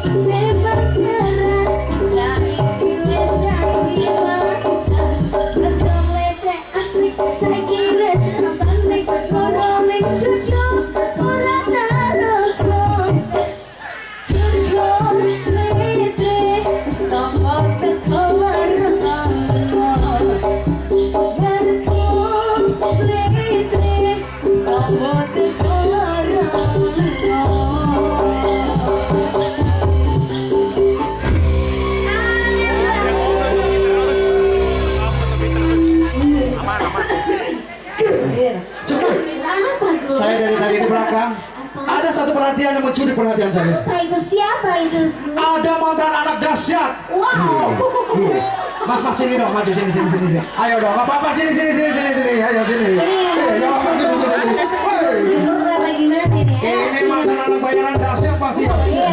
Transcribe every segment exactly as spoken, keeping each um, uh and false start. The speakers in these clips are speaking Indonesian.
Saya dari tadi di belakang ada satu perhatian yang mencuri perhatian saya. Apa itu? Siapa itu? Ada mantan anak dahsyat. Wow. Mas, mas sini dong, maju sini sini sini. Ayo dong, apa apa sini sini sini sini sini. Ayo sini. Ayo apa sini sini. Apa gimana ini? Ini mantan anak bayaran dahsyat pasti.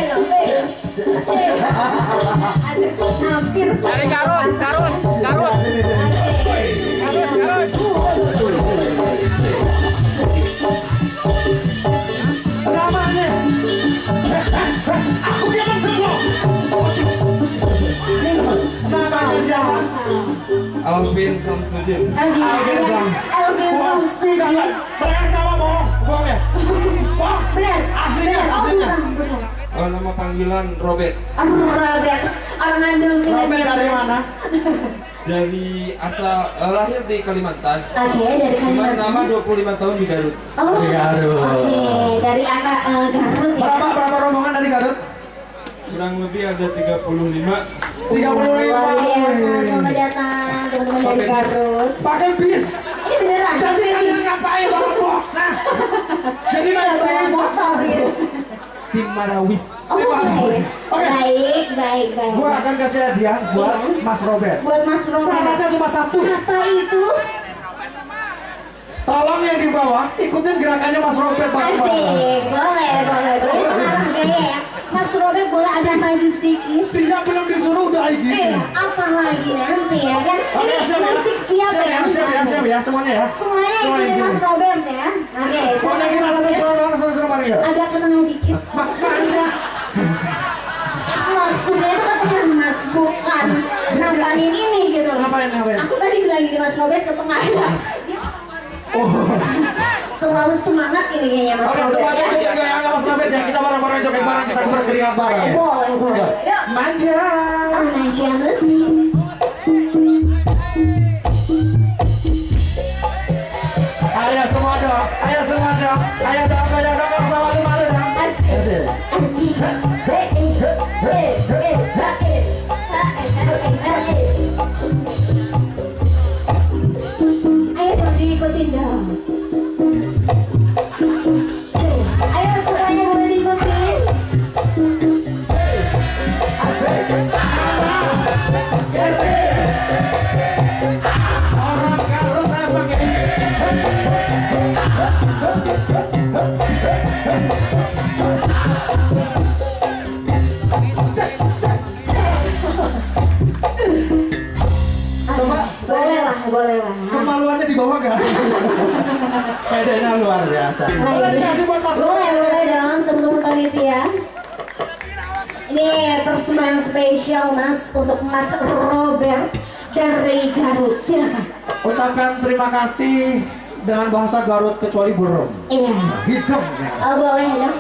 Hampir. Dari Garut, Garut, Garut. Garut, Garut. Namanya. Aku dia menggembok. Namanya siapa? Alvin Samsudin. Alvin Samsudin. Mereka nama bohong, bohong ya? Bohong? Benar. Aslinya, aslinya. Oh, nama panggilan Robert. Robert. Orang Andung sini. Robert dari mana? Dari asal uh, lahir di Kalimantan. Oke, dari Cuma Kalimantan. nama dua puluh lima tahun di Garut. Oh, Di Garut. Oke, dari angka uh, Garut ya. Berapa berapa rombongan dari Garut? Kurang lebih ada tiga puluh lima. tiga puluh lima. Luar biasa, selamat datang teman-teman dari Pakai bis. Garut. Pakai bis. Ini beneran. Jadi kalian ngapain bawa box? ah? Jadi Tidak naik bawa bis. motor gitu. Tim Marawis. Oh, oke. Oke. Baik, baik, baik. Gua akan kasih hadiah buat Mas Robert. Buat Mas Robert. Syaratnya cuma satu. Apa itu? Tolong yang di bawah ikutin gerakannya Mas Robert Pak. Asik, boleh, boleh, boleh. Harus gaya ya. Mas Robert boleh agak maju sedikit. Tidak belum disuruh udah Eh, gini. apa lagi nanti ya kan? Oke, Ini siap ya. musik siap Siap ya? ya, siap ya, siap ya, semuanya ya. Semuanya Semuanya ikutin sini. Mas Robert ya. Oke, Pokoknya kita Mas sudah Robert. suruh suruh suruh mari ya. Agak ke tengah dikit. Mak, manja. Maksudnya itu katanya Mas, bukan nampanin ini gitu. Ngapain, ngapain? Aku tadi bilang gini Mas Robert ke tengah ya. Dia Oh. terlalu semangat ini kayaknya Mas Oke, Robert semuanya ya. kita gaya Mas Robert ya. Kita bareng-bareng joget bareng, kita berkeringat bareng ya. Boleh, boleh. Yuk. Manja. Manja musik. Ayo semua dong, ayo semua dong, ayo dong, ayo dong, ayo sama lu malu dong. Asik. Ayo dong diikutin dong. Ayo semuanya boleh diikutin. Orang Garut saya pakai. Coba Boleh lah, boleh lah. kemaluannya di bawah gak? Pedenya luar biasa. Boleh dikasih buat Mas Boleh, Robert. boleh dong teman-teman panitia. Ini persembahan spesial Mas untuk Mas Robert dari Garut. Silakan. Ucapkan terima kasih dengan bahasa Garut kecuali burung. Iya. Hidup ya. Oh, boleh dong.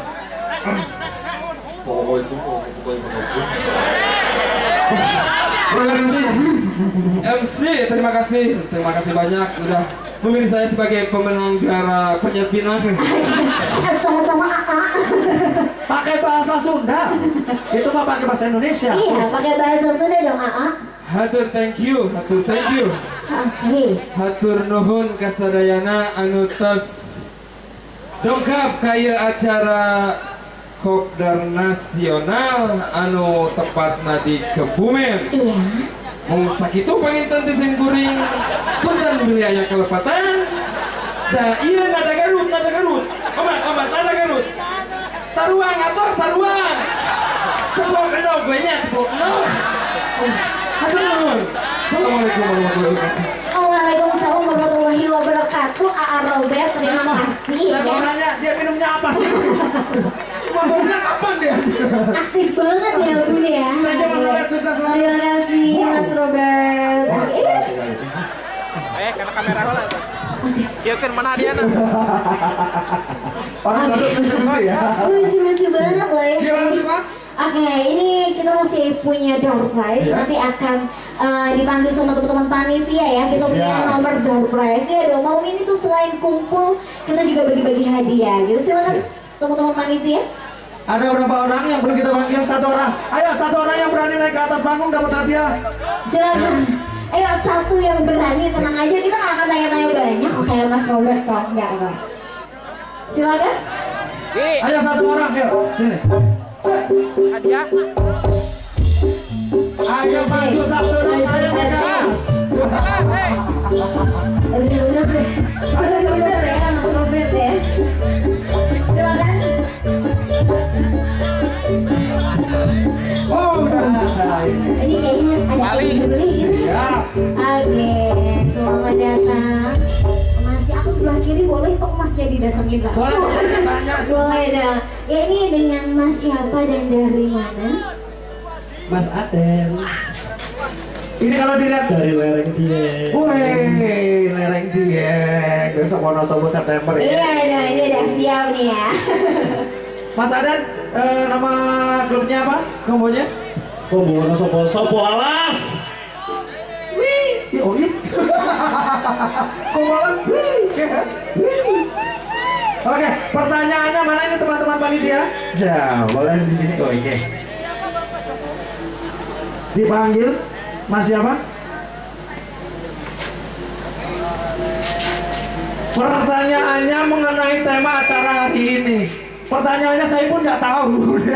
Terima kasih M C, terima kasih, terima kasih banyak udah memilih saya sebagai pemenang juara penyanyi pinang. Sama-sama A A. Pakai bahasa Sunda. Itu mah pakai bahasa Indonesia. Iya, pakai bahasa Sunda dong A A. Hatur thank you, hatur thank you. Oke. Hatur nuhun kasadayana anu tos dongkap kaya acara Kopdar Nasional anu tepatna di Kebumen. Iya. Mau sakitu panginten di simkuring punten beli aya kelepatan. Da iya nada Garut, nada Garut. Omat, omat, nada Garut. Taruang atos, taruang. Ceplok eno gue nya, ceplok eno. Hatur nuhun. Assalamualaikum warahmatullahi wabarakatuh. Waalaikumsalam warahmatullahi wabarakatuh. A A Robert, terima kasih Saya mau ya. nanya, dia minumnya apa sih? Mabuknya kapan dia? Aktif banget ya Terima kasih Mas Robert. Eh, karena kamera lah. Kia kan mana dia nah? Orang lucu-lucu ya. Lucu-lucu banget loh ya. Gimana sih Pak? Oke, ini kita masih punya door prize. Ya. Nanti akan uh, dipanggil sama teman-teman panitia ya. Kita Siap. punya nomor door prize. Ya dong, mau ini tuh selain kumpul, kita juga bagi-bagi hadiah. Gitu silakan teman-teman panitia. Ada berapa orang yang perlu kita panggil? Satu orang. Ayo, satu orang yang berani naik ke atas panggung dapat hadiah. Silakan. Ayo satu yang berani, tenang aja, kita nggak akan tanya-tanya banyak. Oke, Mas Robert kok enggak kok. Silakan. Ayo satu orang, yuk sini. Hadiah. Ayo panggil satu orang, ayo naik ke atas. Hei. Bener-bener deh. Bener-bener ya Mas Robert ya. Silakan. Oh, udah ada ini. Ini kayaknya ada Balik. yang beli. Siap. Oke, selamat datang. Masih aku sebelah kiri boleh kok Mas jadi datangin Pak? Boleh, boleh tanya. Boleh dong. Ya ini dengan Mas siapa dan dari mana? Mas Aden Ini kalau dilihat dari lereng Dieng. wih, lereng Dieng. Besok Wonosobo September Iya, ya. nah ini udah siap nih ya. Mas Adan, eh, nama klubnya apa? Kombonya? Kombo Wonosobo Sopo Alas. Wih, oh iya. Kombolan. Wih. Wih. Oke, pertanyaannya mana ini teman-teman panitia? Ya, boleh di sini. Oh, oke. Dipanggil Mas siapa? Pertanyaannya mengenai tema acara hari ini. Pertanyaannya saya pun nggak tahu.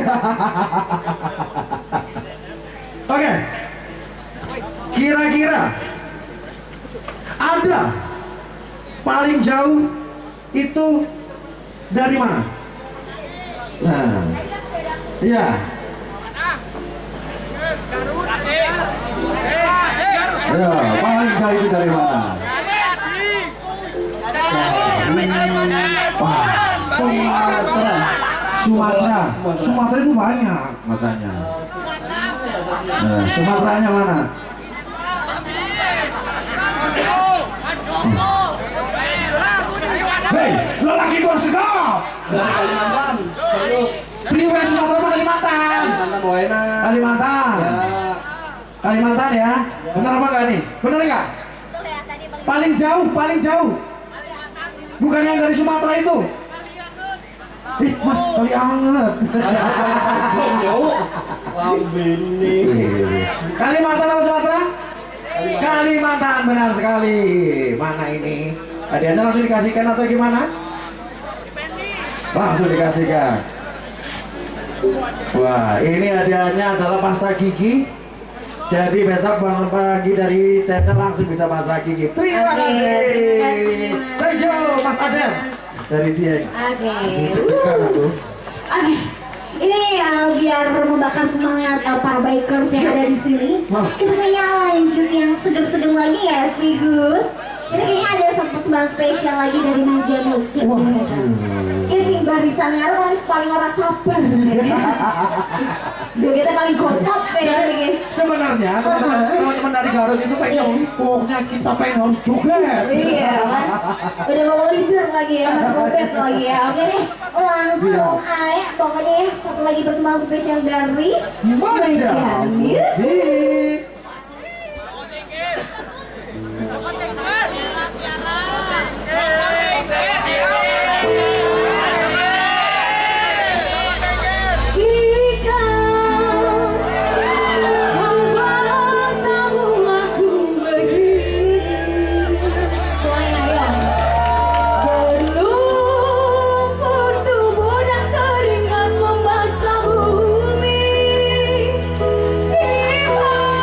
Oke. Kira-kira ada paling jauh itu dari mana? Nah, iya. Ya, paling jauh itu dari mana? Wah, Sumatera. Sumatera. Sumatera itu banyak makanya. Nah, Sumateranya mana? Hei, lelaki bos kau. Dari Kalimantan. Serius. Priwes Sumatera apa Kalimantan? Kalimantan Moena. Kalimantan. Ya. Kalimantan ya. Benar apa enggak nih? Benar enggak? Paling jauh, paling jauh. Bukan yang dari Sumatera itu. Ih, Mas, kali anget. Jauh. Lambini. Kalimantan apa Sumatera? Kalimantan, benar sekali. Mana ini? Hadiahnya langsung dikasihkan atau gimana? Langsung dikasihkan. Wah, ini hadiahnya adalah pasta gigi. Jadi besok bangun pagi dari tenda langsung bisa masak gigi. Terima Oke, kasih. terima kasih, Mas. Thank you, Mas Aden. Dari dia. Oke. Bukan aku. Oke. Ini uh, biar membakar semangat uh, para bikers yang ada di sini. Wah. Kita kayaknya lanjut yang seger-seger lagi ya sih Gus. Ini kayaknya ada persembahan spesial lagi dari Manja Musik. Wah. Ini barisan ngaruh paling paling ora sabar. Jogetnya paling gotok kayak gini. Sebenarnya teman-teman dari Garut itu pengen pokoknya kita pengen harus joget. Iya kan? Udah mau leader lagi ya Mas Robert lagi ya. Oke deh, langsung aja. Pokoknya ya, satu lagi persembahan spesial dari Manja Musik. Musik. Bumi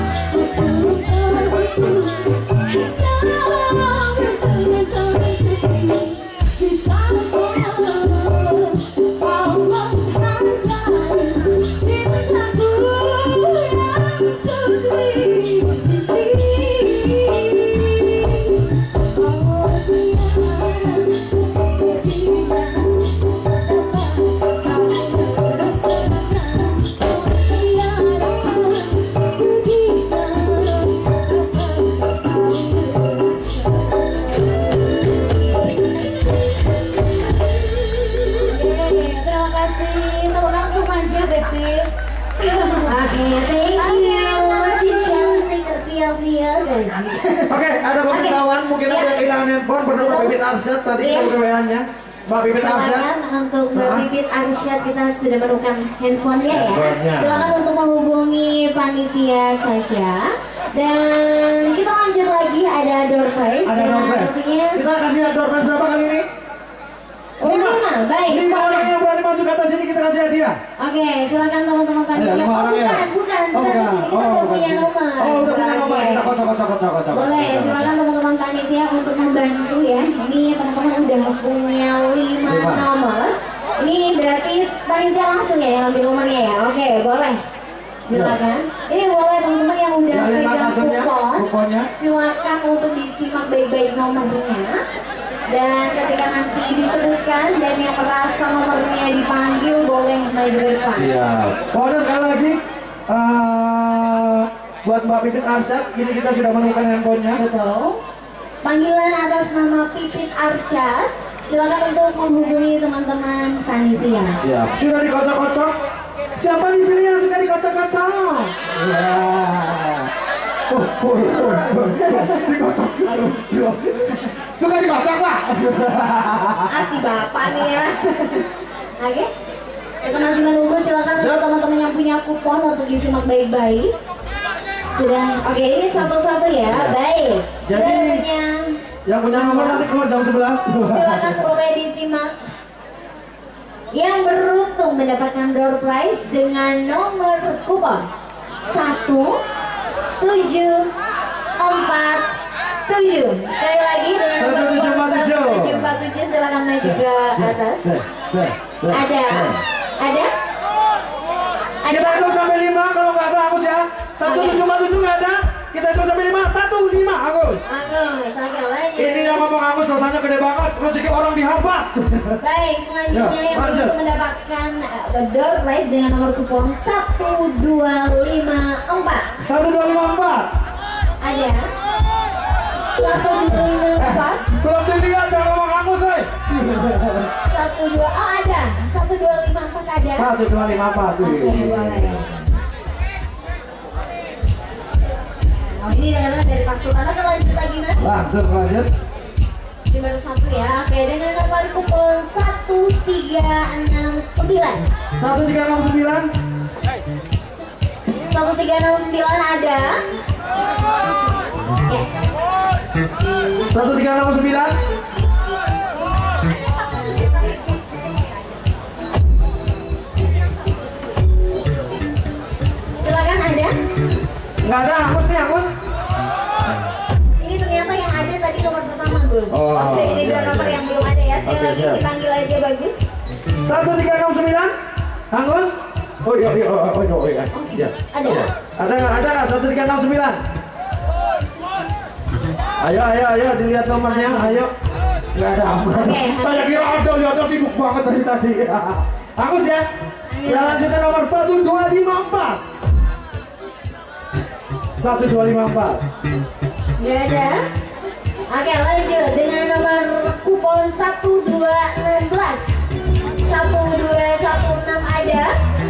Oke, ada pemberitahuan mungkin ada yang kehilangan handphone bernama Bibit Arsyad tadi kita keweannya. Mbak Bibit Arsyad. Silakan untuk Mbak Bibit Arsyad kita sudah menemukan handphonenya ya. Silakan untuk menghubungi panitia saja. Dan kita lanjut lagi ada door prize. Ada door prize. Kita kasih door prize berapa kali ini? Lima, baik. Lima orang yang berani maju ke atas ini kita kasih hadiah. Oke, silakan teman-teman panitia. Lima orang ya? Bukan, bukan, Oh, bukan. bukan. Kita Oh, udah bukan. punya nomor. Oh, udah punya nomor. Oke. Kita kocok, kocok, kocok, kocok. Boleh, silakan teman-teman panitia untuk membantu ya. Ini teman-teman udah punya lima Lima. nomor. Ini berarti panitia langsung ya yang ambil nomornya ya. Oke, boleh. Silakan. Ini boleh teman-teman yang udah Ya, lima pegang kartunya, kupon. kuponnya. Silakan untuk disimak baik-baik nomornya. Dan ketika nanti disebutkan dan yang merasa nomornya dipanggil boleh maju ke depan. Siap. Pokoknya sekali lagi uh, buat Mbak Bibit Arsyad, ini kita sudah menemukan handphonenya. Betul. Panggilan atas nama Pipit Arsyad. Silakan untuk menghubungi teman-teman panitia. Siap. Sudah dikocok-kocok. Siapa di sini yang sudah dikocok-kocok? Ya. Oh, oh, oh, oh. Dikocok. Suka dikocok, Pak. Asih bapak nih ya. Oke. Kita masih menunggu, silakan untuk teman-teman yang punya kupon untuk disimak baik-baik. Sudah. Oke, ini satu-satu ya. Baik. Jadi, punya yang punya nomor nanti keluar jam sebelas. silakan boleh disimak. Yang beruntung mendapatkan door prize dengan nomor kupon satu tujuh empat tujuh. Sekali lagi dengan satu nomor tujuh empat tujuh. satu tujuh empat tujuh, silakan maju ke atas. Ada, ada, Kita ada. hitung sampai lima, kalau nggak ada Agus ya. Satu tujuh empat tujuh nggak ada. Kita hitung sampai lima, satu lima Agus. Agus, oke lanjut. Ini yang ngomong Agus dosanya gede banget, rezeki orang dihambat. Baik, selanjutnya Ya, yang lanjut. untuk mendapatkan uh, door prize dengan nomor kupon satu dua lima empat. Satu dua lima empat. Ada satu dua lima empat. Belum dilihat jangan ngomong Agus, woy. Satu dua, oh ada satu dua lima empat ada. Satu dua lima empat. Oke, boleh. Oh ini dengan dari Pak Sultan. Kita lanjut lagi mas. Langsung lanjut. Ini baru satu ya. Oke, dengan nomor kupon satu tiga enam sembilan. Satu tiga enam sembilan. Satu tiga enam sembilan ada. Ya. Satu tiga enam sembilan. Silakan ada. Nggak ada Agus nih Agus. Ini ternyata yang ada tadi nomor pertama Gus. Oh, Oke, ini dua iya, nomor iya. yang belum ada ya. Sekali Oke, lagi siap. dipanggil aja bagus. Satu tiga enam sembilan. Agus. Oh iya iya oh, oh, oh, iya. Iya. Ada. Iya. Ada nggak ada nggak? Satu tiga enam sembilan. Ayo ayo ayo dilihat nomornya. Ayo. Nggak ada. Oke. Saya kira ada, lihatnya sibuk banget dari tadi. Agus ya. Kita lanjutkan nomor satu dua lima empat. Satu dua lima empat. Nggak ada. Oke, lanjut dengan nomor kupon satu dua enam belas. Satu dua satu enam ada.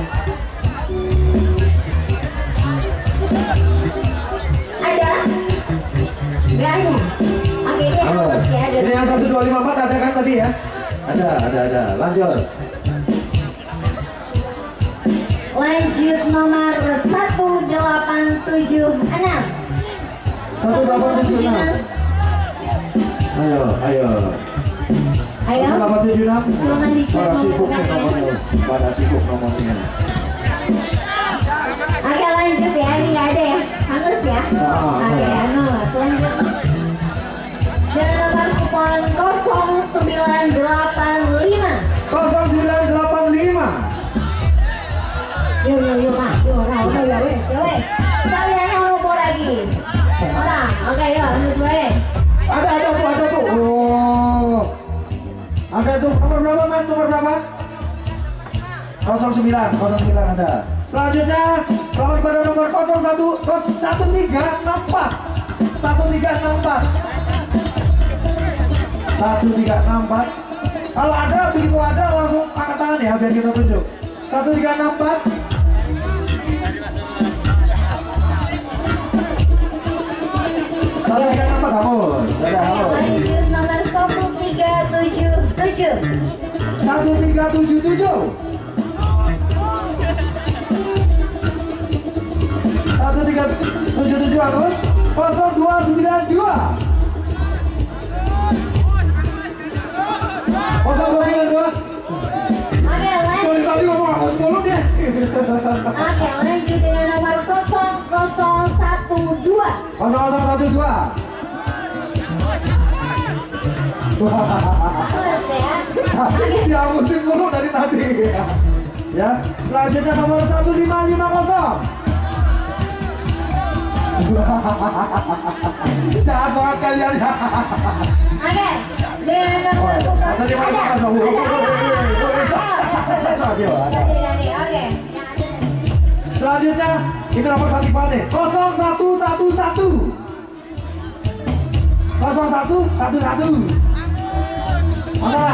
Ada? Nggak ada. Oke, ini Halo. harus ya. Ada. Ini yang satu dua lima empat ada kan tadi ya? Ada ada ada. Lanjut. Lanjut nomor satu delapan tujuh enam. Satu delapan tujuh enam. Ayo ayo. Ayo. Satu delapan tujuh enam. Silakan dicek Pada sibuk nih nomornya. nomornya. Pada sibuk nomornya. Oke, lanjut ya, ini nggak ada ya, Hangus ya. Oke, Hangus. Lanjut. Dengan nomor kupon nol sembilan delapan lima. nol sembilan delapan lima. Yo yo yo Pak, yo ora ono ya weh, yo weh. Kalian yang lupa lagi. Ora, oke yo, Hangus weh. Ada ada tuh, ada tuh. Oh. Ada tuh, nomor berapa Mas? Nomor berapa? nol sembilan, nol sembilan ada. Selanjutnya, selamat pada nomor nol satu, satu tiga enam empat. satu tiga enam empat. satu tiga enam empat. Kalau ada, begitu ada langsung angkat tangan ya biar kita tunjuk. satu tiga enam empat. satu tiga enam empat hapus. Ada hapus. Lanjut nomor satu tiga tujuh tujuh. satu tiga tujuh tujuh. satu tiga tujuh tujuh Agus. nol dua sembilan dua. nol dua sembilan dua. Oke, lanjut. Tadi ngomong Agus mulu dia. Oke, lanjut dengan nomor nol nol satu dua. nol nol satu dua. Hangus ya. Ya musim mulu dari tadi. Ya, selanjutnya nomor satu lima lima nol. Jahat banget kalian ya. Oke, dengan nomor Satu lima lima nol. Oke. Selanjutnya ini nomor satu nih. nol satu satu satu. nol satu satu satu. Mana?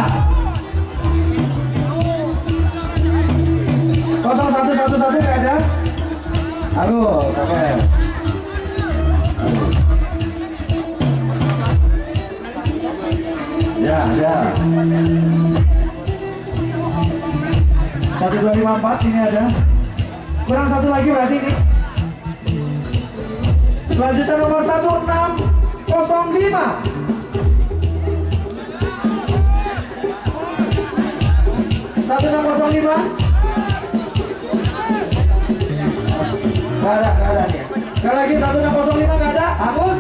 nol satu satu satu nggak ada? Halo, oke. Ya, ada. satu dua lima empat ini ada. Kurang satu lagi berarti ini. Selanjutnya nomor satu enam nol lima. satu enam nol lima. Gak ada, gak ada nih. Sekali lagi satu enam nol lima gak ada. Hapus.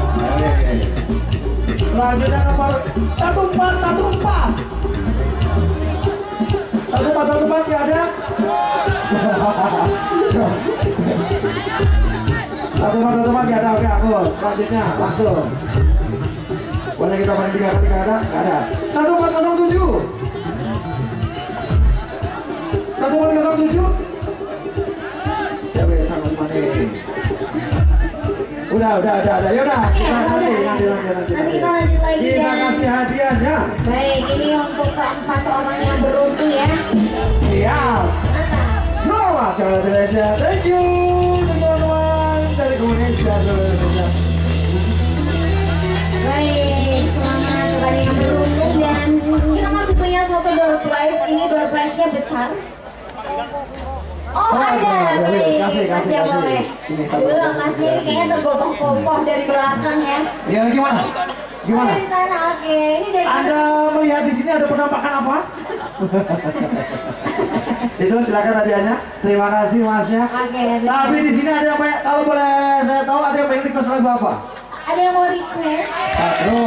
Selanjutnya nomor satu empat satu empat. satu empat satu empat gak ada. satu empat satu empat gak ada. Oke, hapus. Selanjutnya langsung. Boleh kita paling tiga kali gak ada? Gak ada. satu empat nol tujuh. satu empat nol tujuh. Ya wes sama semuanya. Udah, udah, udah, udah. Yaudah, kita nanti, nanti, nanti, nanti. Nanti kita lanjut lagi Kita ya. kasih hadiahnya. Baik, ini untuk keempat orang yang beruntung ya. Siap. Mantap. Selamat Indonesia. Thank you teman-teman dari Indonesia. Baik, selamat kepada yang beruntung dan kita masih punya satu door prize. Ini door prize-nya besar. Oh, Oh, ada, ada, baik. kasih, kasih, Mas ya, kasih. boleh. Ini satu Aduh, kasih, Mas ini kasih. kayaknya tergopoh-gopoh dari belakang ya. Ya gimana? Gimana? Oh, dari sana, oke. Ini dari Anda melihat di sini ada penampakan apa? Itu silakan hadiahnya. Terima kasih masnya. Oke. Tapi di sini ada yang pengen, kalau boleh saya tahu ada yang pengen request lagu apa? Ada yang mau request? Satu.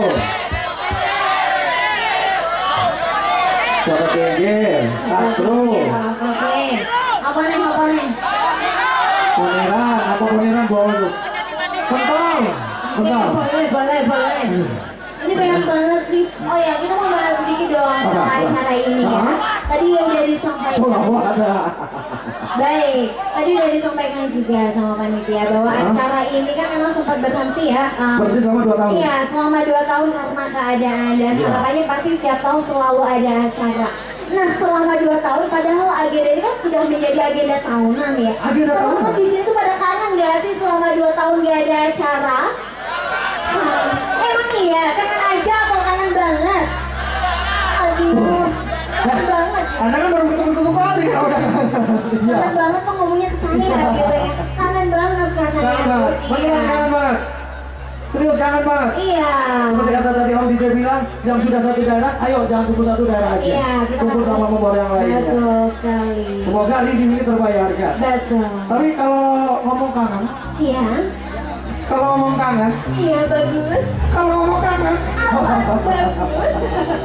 Coba tinggi. Satu. Oke, oke. Apa nih, apa nih? Kuningan, apa kuningan bawa? Pentol. Oke, Pentol. boleh, boleh, boleh. Ini banyak banget sih. Oh ya, kita mau bahas sedikit dong Apa? tentang acara ini ya. Hah? Tadi yang udah disampaikan. Selalu ada. Baik, tadi udah disampaikan juga sama panitia bahwa Hah? acara ini kan memang sempat berhenti ya. um, Berarti selama dua tahun. Iya, selama dua tahun karena keadaan dan Iya. harapannya pasti setiap tahun selalu ada acara. Nah, selama dua tahun padahal agenda ini kan sudah menjadi agenda tahunan ya. Agenda Teman-teman tahunan? di sini tuh pada kangen nggak sih selama dua tahun nggak ada acara? Hmm, emang iya, kangen aja atau kangen banget? Aduh, kangen banget. Anda kan baru ketemu satu kali. Ya udah. Iya. Kangen banget tuh ngomongnya kesana ya gitu ya. Kangen banget katanya. Kangen banget. Beneran kangen banget. Serius kangen banget. Iya. Seperti kata tadi Om D J bilang, yang sudah satu daerah, ayo jangan kumpul satu daerah aja. Iya, kita kumpul sama member yang lainnya. Betul sekali. Semoga hari ini terbayarkan. Betul. Tapi kalau ngomong kangen, Iya. kalau ngomong kangen, Iya bagus. kalau ngomong kangen, Bagus.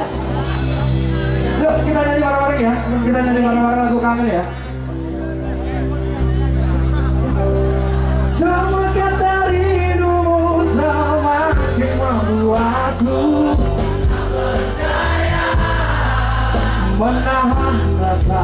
yuk kita nyanyi bareng-bareng ya. Kita nyanyi bareng-bareng lagu kangen ya. Semua kata rindumu semakin membuatku menahan rasa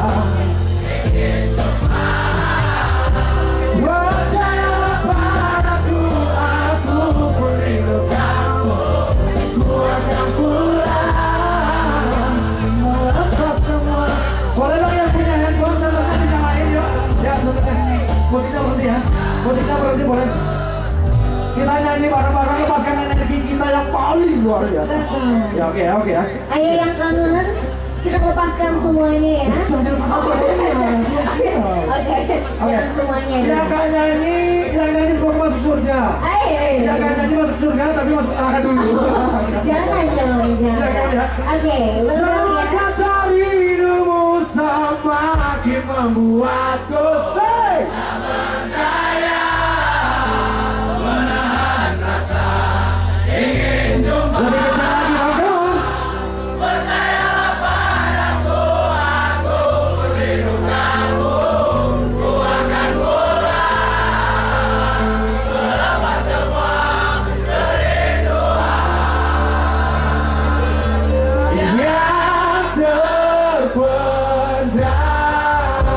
percayalah padaku, aku merindu kamu. Ku akan pulang melepas semua. Boleh dong yang punya handphone silahkan dinyalain yuk. Ya sebentar, musiknya berhenti ya. Musiknya berhenti boleh. Kita nyanyi bareng-bareng, lepaskan energi kita yang paling luar biasa. Ya oke ya oke ya. Ayo yang kangen, kita lepaskan semuanya ya. Jangan lepaskan semuanya. Oke, jangan semuanya. Yang gak nyanyi, yang nyanyi semoga masuk surga. Ayo. Yang gak nyanyi masuk surga tapi masuk neraka dulu. Jangan, jangan, jangan. Oke, betul ya. Kata rindumu semakin membuatku say. Lebih kencang lagi, Bang. Yang terpendam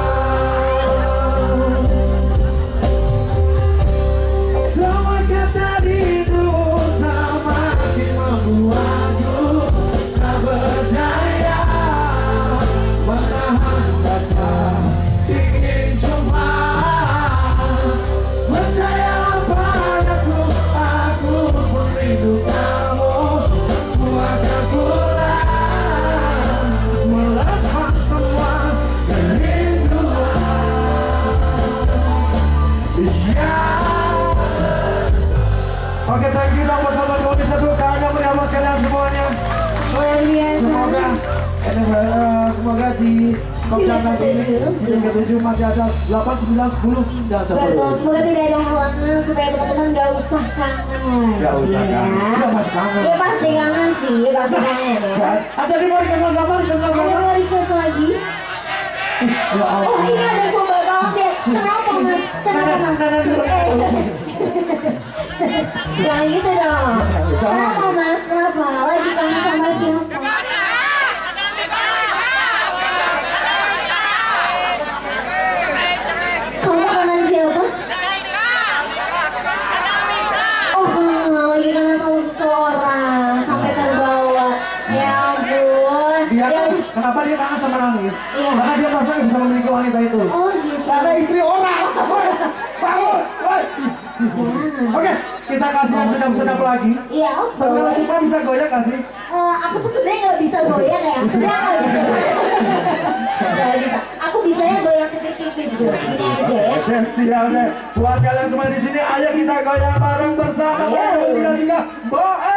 semua kata rindu semakin membuatku tak berdaya menahan rasa ingin cuma percayalah padaku, aku merindu kamu. Ku akan pulang melepas semua kerinduan. Oke, thank you dong buat teman komisi satu kalian menyambut kalian semuanya. Semoga eh, semoga di Kopjangan ini di ketujuh masih ada delapan, sembilan, sepuluh dan Betul, seterusnya. semoga tidak ada halangan supaya teman-teman gak usah kangen lagi. Gak usah kangen, ya. udah masih kangen. Iya pasti kangen sih, pasti kangen ya. Ada di mau request lagu apa? Request lagu Ada apa? mau request lagi? Ya Oh Allah. ini ada sobat update. Kenapa mas? Kenapa mas? Eh. Jangan gitu dong. Kenapa mas? Kenapa? Lagi kangen sama siapa? Kamu kangen siapa? Oh kangen, lagi kangen sama seseorang sampai terbawa. Ya ampun. Dia Ya, kan, kenapa dia kangen sama nangis? Iya. Karena dia merasa nggak bisa memiliki wanita itu. Oh gitu. Karena istri orang. Woi, bangun, woi. Oke, kita kasih yang sedap-sedap lagi. Iya, Tapi kalau oke. semua bisa goyang nggak sih? Eh, aku tuh sebenarnya nggak bisa goyang ya, sebenarnya nggak bisa. Nggak bisa. Aku bisanya goyang tipis-tipis bro. Ini aja ya. Oke, siap deh. Buat kalian semua di sini, ayo kita goyang bareng bersama. Ayo. Tiga, tiga, tiga. Bo